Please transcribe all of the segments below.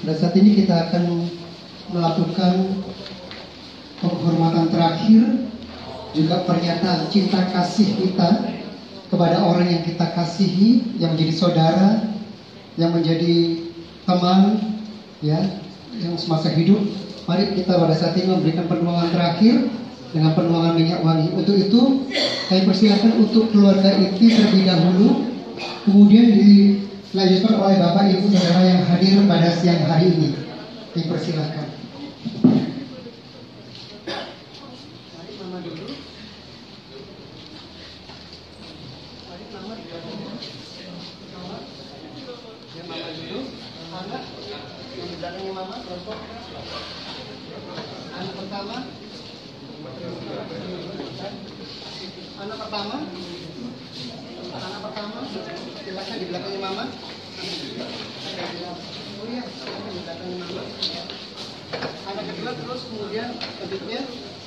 Pada saat ini kita akan melakukan penghormatan terakhir, juga pernyataan cinta kasih kita kepada orang yang kita kasihi, yang menjadi saudara, yang menjadi teman, ya, yang semasa hidup. Mari kita pada saat ini memberikan penuangan terakhir dengan penuangan minyak wangi. Untuk itu, saya persilakan untuk keluarga inti terlebih dahulu, kemudian dilanjutkan oleh Bapak Ibu Saudara yang hadir pada siang hari ini. Dipersilakan. Mari Mama dulu. Mari Mama dulu. Ya Mama dulu. Anak yang di belakangnya Mama, kelompok. Anak pertama. Anak pertama. Anak pertama, silakan di belakangnya Mama. Oh iya, silakan di belakangnya Mama. Anak kedua terus kemudian selanjutnya.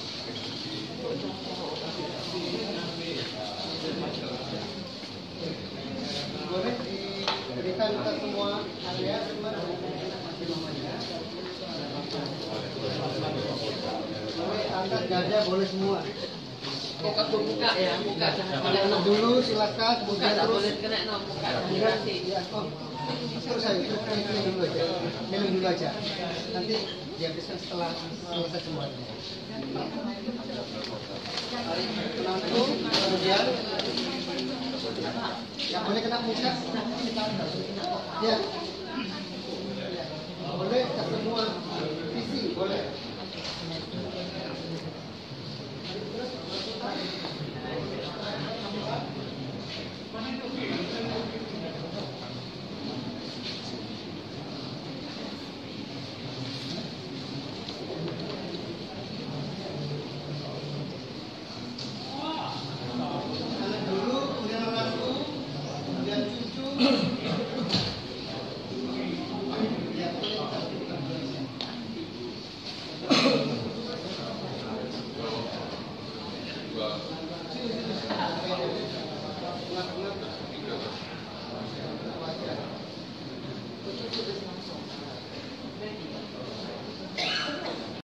Boleh diberikan ke semua area teman masih mamanya. Boleh angkat gajah, boleh semua. Buka ya, buka jangan boleh Anak dulu silakan, buka, tak boleh kena buka. kemudian ya, terus saya minum dulu aja, minum dulu aja. Nanti dihabiskan setelah selesai semuanya. Langsung kemudian yang boleh kena muka, ya.